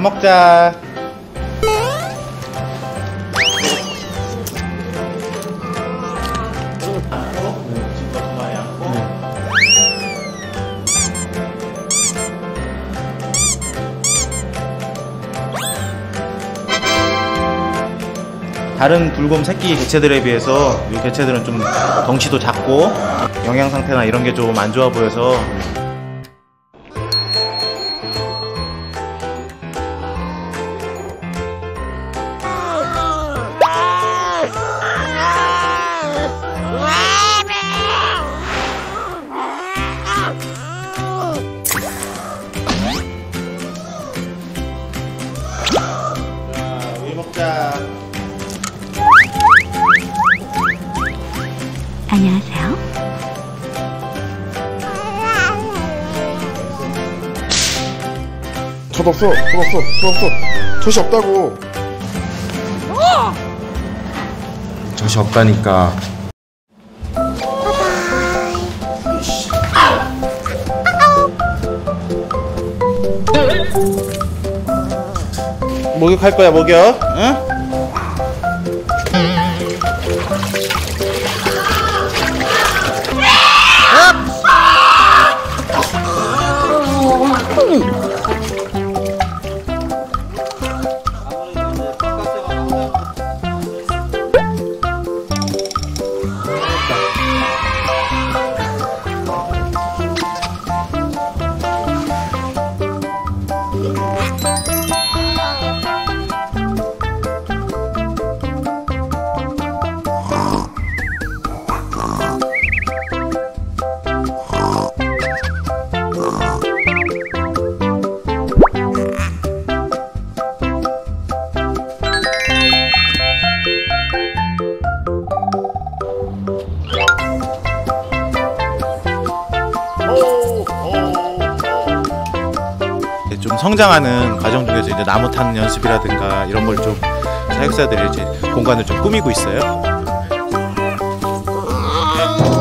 먹자. 다른 불곰 새끼 개체들에 비해서 이 개체들은 좀 덩치도 작고 영양 상태나 이런 게 좀 안 좋아 보여서 우유 먹자. 안녕하세요. 젖없어. 젖이 없다고. 젖이 없다니까. 목욕할 거야, 목욕. 응? 좀 성장하는 과정 중에서 이제 나무 타는 연습이라든가 이런 걸 좀 사육사들이 이제 공간을 좀 꾸미고 있어요.